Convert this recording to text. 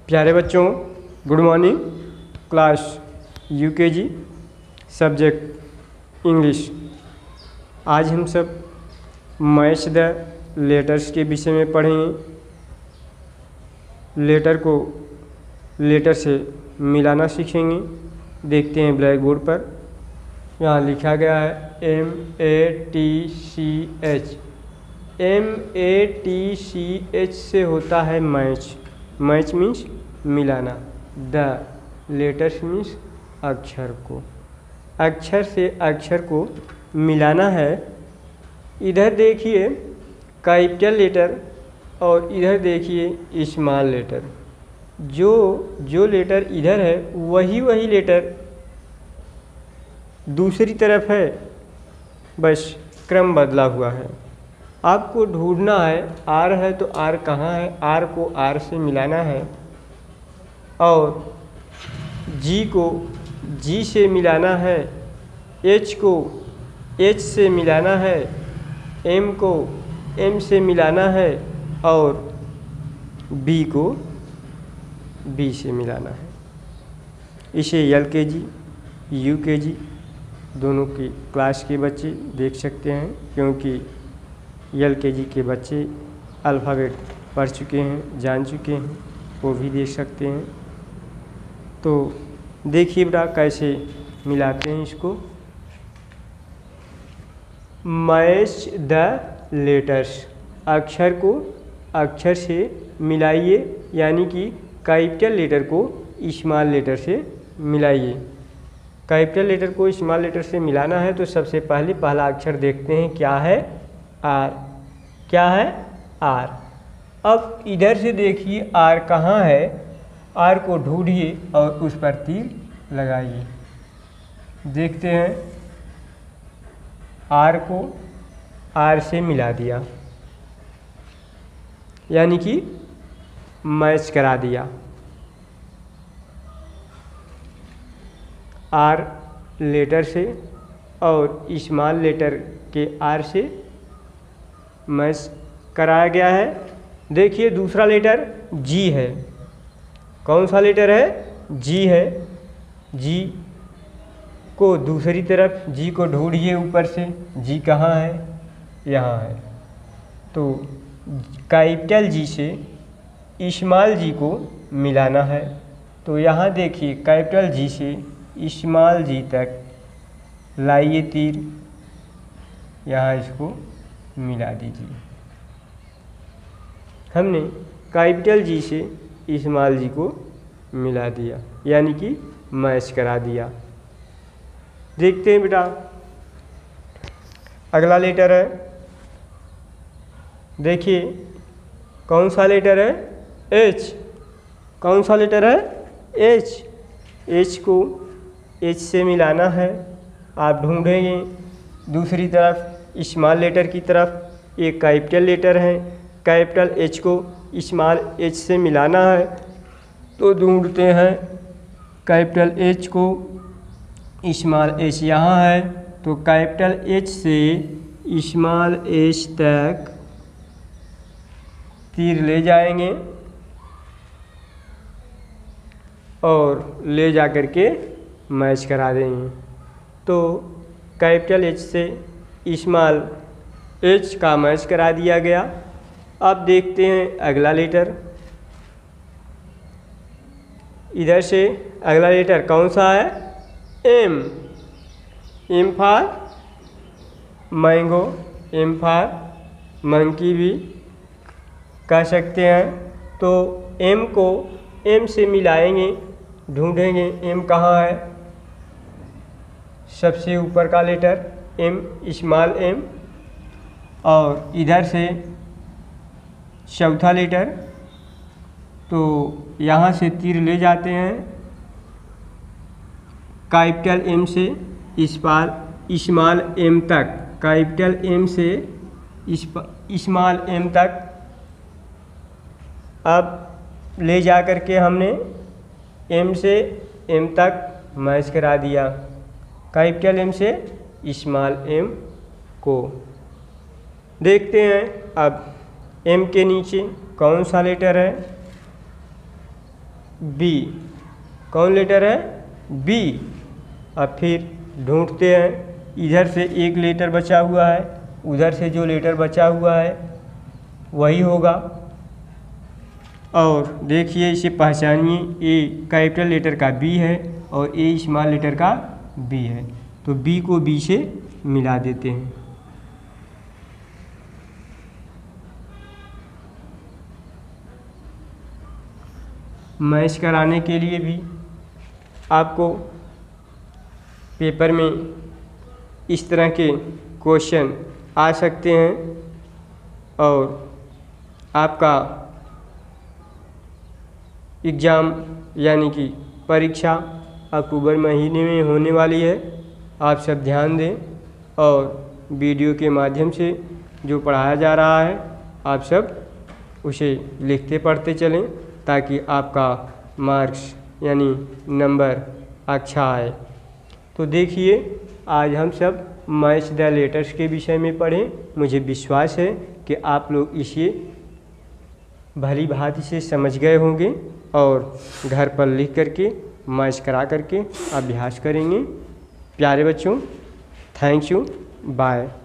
प्यारे बच्चों, good morning. Class UKG, subject English. आज हम सब मैच द लेटर्स के विषय में पढ़ेंगे। लेटर को लेटर से मिलाना सीखेंगे। देखते हैं ब्लैक बोर्ड पर, यहाँ लिखा गया है MATCH। MATCH से होता है मैच। मैच मीन्स मिलाना। द लेटर्स मीन्स अक्षर को। अक्षर से अक्षर को मिलाना है। इधर देखिए कैपिटल लेटर और इधर देखिए स्मॉल लेटर। जो लेटर इधर है वही लेटर दूसरी तरफ है, बस क्रम बदला हुआ है। आपको ढूंढना है, आर है तो आर कहाँ है, आर को आर से मिलाना है और जी को जी से मिलाना है, एच को एच से मिलाना है, एम को एम से मिलाना है और बी को बी से मिलाना है। इसे LKG UKG दोनों की क्लास के बच्चे देख सकते हैं, क्योंकि LKG के बच्चे अल्फ़ाबेट पढ़ चुके हैं, जान चुके हैं, वो भी देख सकते हैं। तो देखिए बेटा कैसे मिलाते हैं इसको। मैच द लेटर्स, अक्षर को अक्षर से मिलाइए, यानी कि कैपिटल लेटर को स्मॉल लेटर से मिलाइए। कैपिटल लेटर को स्मॉल लेटर से मिलाना है तो सबसे पहले पहला अक्षर देखते हैं, क्या है, आर। क्या है, आर। अब इधर से देखिए आर कहाँ है, आर को ढूंढिए और उस पर तीर लगाइए। देखते हैं, आर को आर से मिला दिया, यानी कि मैच करा दिया। आर लेटर से और स्मॉल लेटर के आर से मैच कराया गया है। देखिए दूसरा लेटर जी है। कौन सा लेटर है, जी है। जी को दूसरी तरफ, जी को ढूंढिए ऊपर से, जी कहाँ है, यहाँ है। तो कैपिटल जी से स्मॉल जी को मिलाना है। तो यहाँ देखिए कैपिटल जी से स्मॉल जी तक लाइए तीर, यहाँ इसको मिला दीजिए। हमने कैपिटल जी से स्मॉल जी को मिला दिया, यानी कि मैच करा दिया। देखते हैं बेटा, अगला लेटर है। देखिए कौन सा लेटर है, एच। कौन सा लेटर है, एच। एच को एच से मिलाना है। आप ढूंढेंगे दूसरी तरफ स्मॉल लेटर की तरफ, एक कैपिटल लेटर है, कैपिटल एच को स्मॉल एच से मिलाना है। तो ढूंढते हैं कैपिटल एच को स्मॉल एच, यहाँ है तो कैपिटल एच से स्मॉल एच तक तीर ले जाएंगे और ले जा कर के मैच करा देंगे। तो कैपिटल एच से स्मॉल एच का मैच करा दिया गया। अब देखते हैं अगला लेटर। इधर से अगला लेटर कौन सा है, M. M for mango, M for monkey भी कह सकते हैं। तो एम को एम से मिलाएंगे, ढूंढेंगे एम कहाँ है, सबसे ऊपर का लेटर एम, स्मॉल एम। और इधर से चौथा लेटर, तो यहाँ से तीर ले जाते हैं कैपिटल एम से स्मॉल एम तक, कैपिटल एम से स्मॉल एम तक। अब ले जा कर के हमने एम से एम तक मैच करा दिया, कैपिटल एम से स्मॉल एम को। देखते हैं अब एम के नीचे कौन सा लेटर है, बी। कौन लेटर है? बी। अब फिर ढूंढते हैं, इधर से एक लेटर बचा हुआ है, उधर से जो लेटर बचा हुआ है वही होगा। और देखिए इसे पहचानिए, ए कैपिटल लेटर का बी है और ए स्मॉल लेटर का बी है, तो बी को बी से मिला देते हैं। मैच कराने के लिए भी आपको पेपर में इस तरह के क्वेश्चन आ सकते हैं और आपका एग्ज़ाम यानी कि परीक्षा अक्टूबर महीने में होने वाली है। आप सब ध्यान दें और वीडियो के माध्यम से जो पढ़ाया जा रहा है आप सब उसे लिखते पढ़ते चलें, ताकि आपका मार्क्स यानी नंबर अच्छा आए। तो देखिए आज हम सब मैच द लेटर्स के विषय में पढ़ें। मुझे विश्वास है कि आप लोग इसे भली भांति से समझ गए होंगे और घर पर लिख करके मैच करा करके अभ्यास करेंगे। प्यारे बच्चों, थैंक यू, बाय।